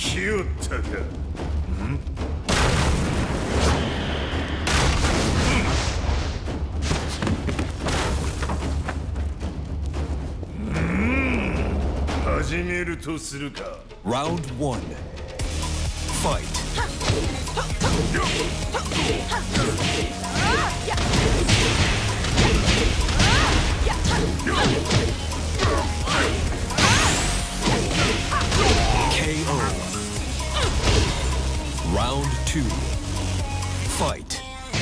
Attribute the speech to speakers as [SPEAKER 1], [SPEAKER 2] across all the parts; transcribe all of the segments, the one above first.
[SPEAKER 1] ひよったか。始めるとするか。
[SPEAKER 2] Round 1. Fight. KO. Round 2. Fight.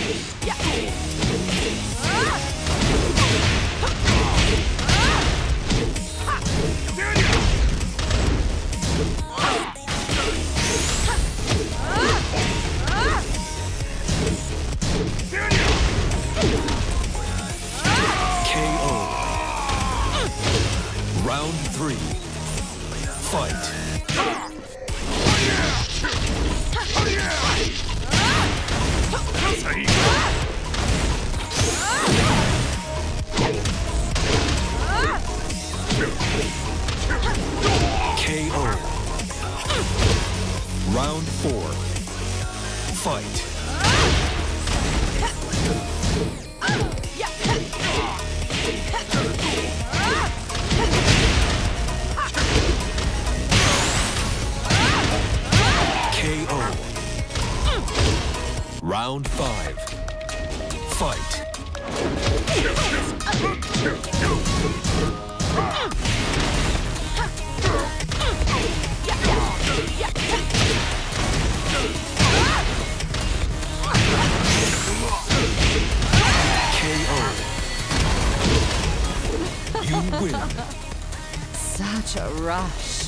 [SPEAKER 2] KO. Round 3. Fight. KO. Round 4. Fight. KO. Round 5. Fight. KO. You win.
[SPEAKER 3] Such a rush.